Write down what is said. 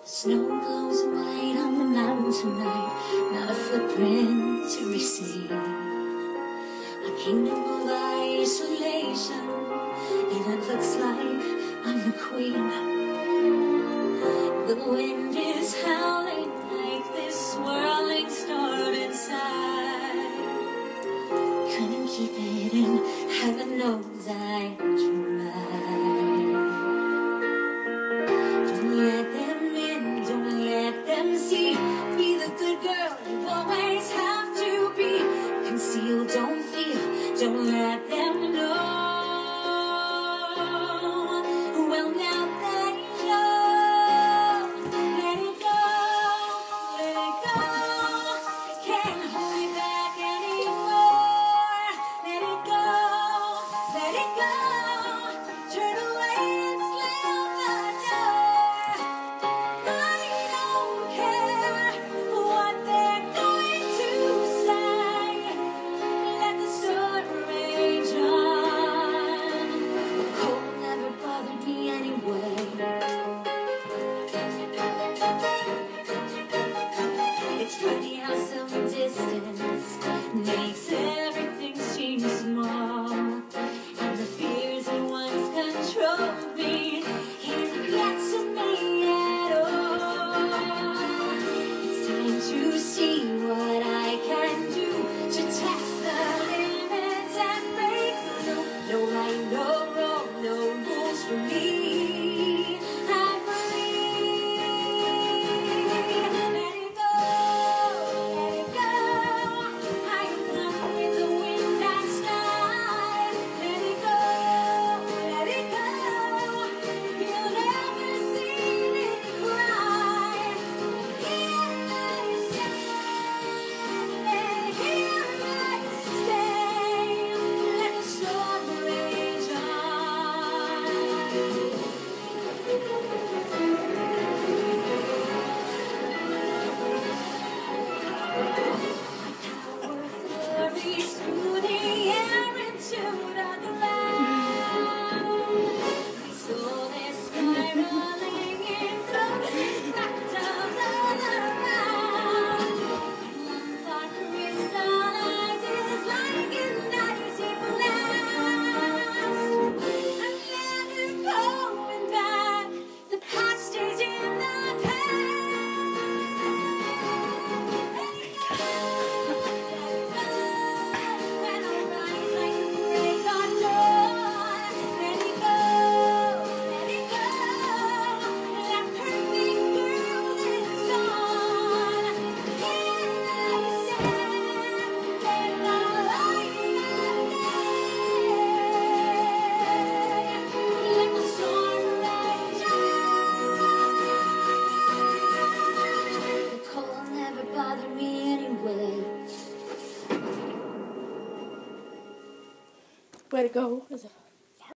Snow glows white on the mountain tonight, not a footprint to be seen. A kingdom of isolation, and it looks like I'm the queen. The wind is howling like this swirling storm inside. Couldn't keep it in, heaven knows I tried. Don't let them in, don't let them see. Be the good girl you always have to be. Conceal, don't feel, don't let them know. Well, now that you know, let it go, let it go. Can't hold it back anymore. Let it go, let it go. Turn away and slam the door. I don't care what they're going to say. Let the storm rage on. Cold never bothered me anyway. It's funny how some distance makes everything seem small, and the fears that once controlled me can't get to me at all. It's time to see what I can do to test the limits and break through. No right, no wrong, no rules for me. I believe. Let it go, let it go. I am not with the wind and sky. Let it go, let it go. You'll never see me cry. Here I stand, here I stay. Let the storm rage on. Flurries through the air into the clouds. My soul is spiraling in close fractals all around. One thought crystallizes like an icy blast. I'm never going back. The past is in the past. Let it go, when I rise like a break on dawn. Let it go, let it go. That perfect girl is gone. Here I stand, in the light of day. Let the storm rage on. The cold never bothered me anyway. Way to go.